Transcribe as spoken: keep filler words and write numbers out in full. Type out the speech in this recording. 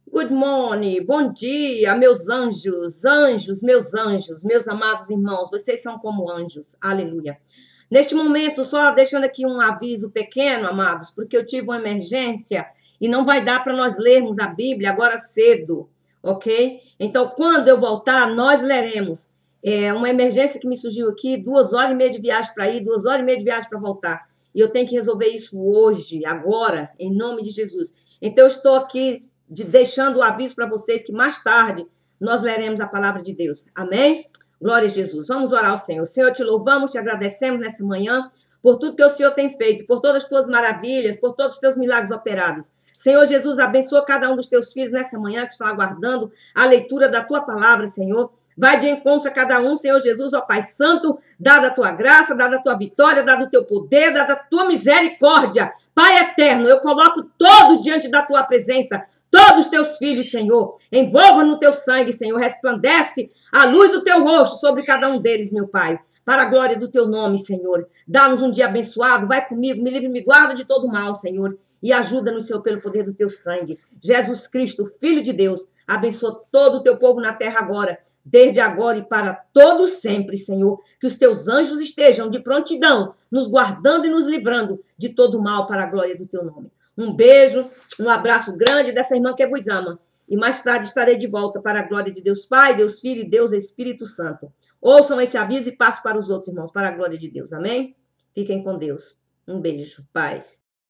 Good morning, bom dia, meus anjos, anjos, meus anjos, meus amados irmãos, vocês são como anjos, aleluia. Neste momento, só deixando aqui um aviso pequeno, amados, porque eu tive uma emergência e não vai dar para nós lermos a Bíblia agora cedo, ok? Então, quando eu voltar, nós leremos. É uma emergência que me surgiu aqui, duas horas e meia de viagem para ir, duas horas e meia de viagem para voltar. E eu tenho que resolver isso hoje, agora, em nome de Jesus. Então, eu estou aqui de, deixando o aviso para vocês que mais tarde nós leremos a palavra de Deus. Amém? Glória a Jesus. Vamos orar ao Senhor. Senhor, te louvamos, te agradecemos nessa manhã por tudo que o Senhor tem feito, por todas as tuas maravilhas, por todos os teus milagres operados. Senhor Jesus, abençoa cada um dos teus filhos nesta manhã que estão aguardando a leitura da tua palavra, Senhor. Vai de encontro a cada um, Senhor Jesus, ó Pai Santo, dada a tua graça, dada a tua vitória, dado o teu poder, dada a tua misericórdia. Pai eterno, eu coloco todos diante da tua presença, todos os teus filhos, Senhor. Envolva no teu sangue, Senhor, resplandece a luz do teu rosto sobre cada um deles, meu Pai. Para a glória do teu nome, Senhor. Dá-nos um dia abençoado, vai comigo, me livre, me guarda de todo mal, Senhor. E ajuda-nos, Senhor, pelo poder do teu sangue. Jesus Cristo, Filho de Deus, abençoa todo o teu povo na terra agora, desde agora e para todo sempre, Senhor. Que os teus anjos estejam de prontidão, nos guardando e nos livrando de todo mal para a glória do teu nome. Um beijo, um abraço grande dessa irmã que vos ama. E mais tarde estarei de volta para a glória de Deus Pai, Deus Filho e Deus Espírito Santo. Ouçam este aviso e passo para os outros irmãos, para a glória de Deus. Amém? Fiquem com Deus. Um beijo. Paz.